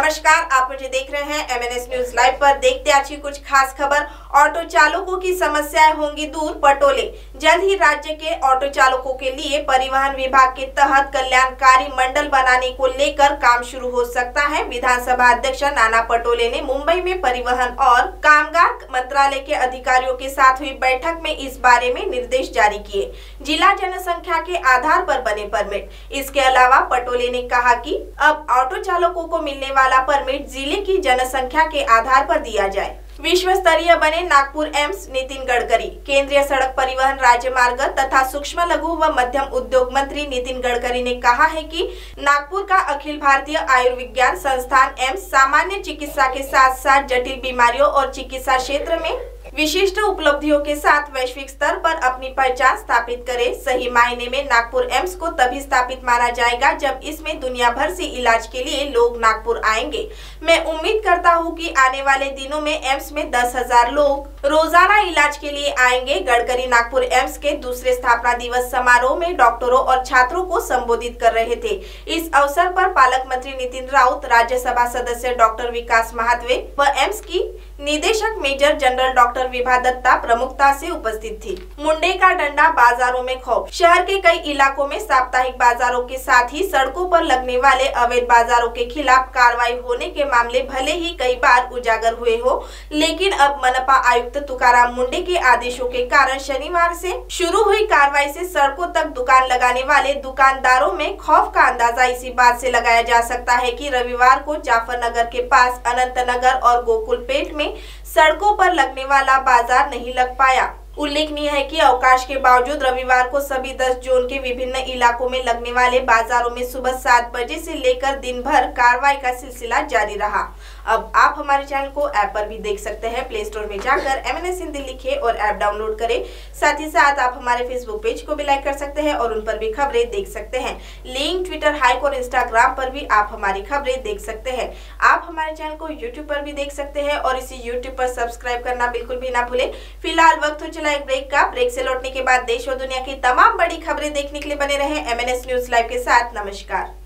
नमस्कार, आप मुझे देख रहे हैं एमएनएस न्यूज लाइव पर। देखते आज की कुछ खास खबर। ऑटो चालकों की समस्याएं होंगी दूर, पटोले। जल्द ही राज्य के ऑटो चालकों के लिए परिवहन विभाग के तहत कल्याणकारी मंडल बनाने को लेकर काम शुरू हो सकता है। विधानसभा अध्यक्ष नाना पटोले ने मुंबई में परिवहन और कामगार मंत्रालय के अधिकारियों के साथ हुई बैठक में इस बारे में निर्देश जारी किए। जिला जनसंख्या के आधार पर बने परमिट। इसके अलावा पटोले ने कहा कि अब ऑटो चालकों को मिलने वाला परमिट जिले की जनसंख्या के आधार पर दिया जाए। विश्व स्तरीय बने नागपुर एम्स। नितिन गडकरी। केंद्रीय सड़क परिवहन, राजमार्ग तथा सूक्ष्म लघु व मध्यम उद्योग मंत्री नितिन गडकरी ने कहा है कि नागपुर का अखिल भारतीय आयुर्विज्ञान संस्थान एम्स सामान्य चिकित्सा के साथ साथ जटिल बीमारियों और चिकित्सा क्षेत्र में विशिष्ट उपलब्धियों के साथ वैश्विक स्तर पर अपनी पहचान स्थापित करे। सही मायने में नागपुर एम्स को तभी स्थापित माना जाएगा जब इसमें दुनिया भर से इलाज के लिए लोग नागपुर आएंगे। मैं उम्मीद करता हूं कि आने वाले दिनों में एम्स में 10,000 लोग रोजाना इलाज के लिए आएंगे। गडकरी नागपुर एम्स के दूसरे स्थापना दिवस समारोह में डॉक्टरों और छात्रों को संबोधित कर रहे थे। इस अवसर पर पालक मंत्री नितिन राउत, राज्यसभा सदस्य डॉक्टर विकास महात्वे व एम्स की निदेशक major general doctor Vibha Dutta प्रमुखता से उपस्थित थी। मुंडे का डंडा, बाजारों में खौफ। शहर के कई इलाकों में साप्ताहिक बाजारों के साथ ही सड़कों पर लगने वाले अवैध बाजारों के खिलाफ कार्रवाई होने के मामले भले ही कई बार उजागर हुए हो, लेकिन अब मनपा आयुक्त तुकाराम मुंडे के आदेशों के कारण शनिवार से शुरू हुई कार्रवाई से सड़कों तक दुकान लगाने वाले दुकानदारों में खौफ का अंदाजा इसी बात से लगाया जा सकता है कि रविवार को जाफरनगर के पास अनंतनगर और गोकुलपेट में सड़कों पर लगने वाला बाजार नहीं लग पाया। उल्लेखनीय है कि अवकाश के बावजूद रविवार को सभी 10 जोन के विभिन्न इलाकों में लगने वाले बाजारों में सुबह 7 बजे से लेकर दिन भर कार्रवाई का सिलसिला जारी रहा। अब आप हमारे चैनल को ऐप पर भी देख सकते हैं। प्ले स्टोर में जाकर एमएनएस हिंदी लिखें और ऐप डाउनलोड करें। साथ ही साथ आप हमारे फेसबुक पेज को भी लाइक कर सकते हैं और उन पर भी खबरें देख सकते हैं। लिंक, ट्विटर, हाइक और इंस्टाग्राम पर भी आप हमारी खबरें देख सकते हैं। आप हमारे चैनल को यूट्यूब पर भी देख सकते हैं और इसी यूट्यूब पर सब्सक्राइब करना बिल्कुल भी ना भूलें। फिलहाल वक्त हो चला एक ब्रेक का। ब्रेक से लौटने के बाद देश और दुनिया की तमाम बड़ी खबरें देखने के लिए बने रहें एमएनएस न्यूज लाइव के साथ। नमस्कार।